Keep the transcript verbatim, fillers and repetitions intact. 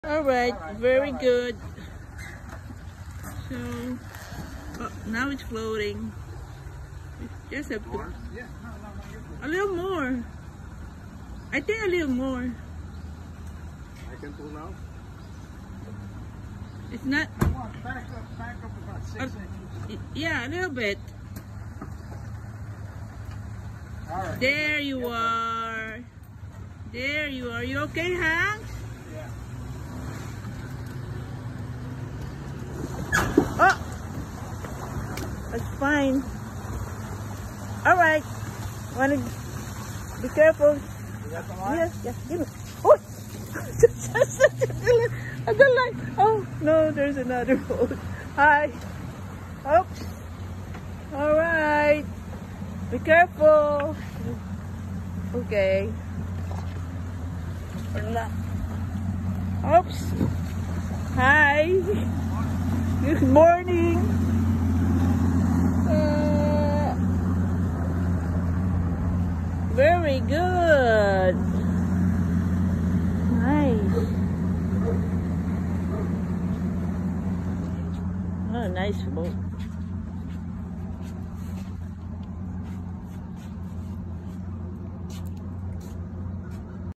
All right, very good. So oh, now it's floating. Just have to a little more. I think a little more. I can pull now. It's not. Come on, back up, back up about six Uh, inches. yeah, a little bit. All right. There you are. There you are. You okay, Hank? Yeah. Oh, that's fine. All right. Wanna be careful. You got some on? Yes, yes. Give me. Oh, I don't like. Oh no, there's another boat. Hi. Oh. All right. Be careful. Okay. Oops. Hi. Good morning. Uh, very good. Nice. Oh, nice boat.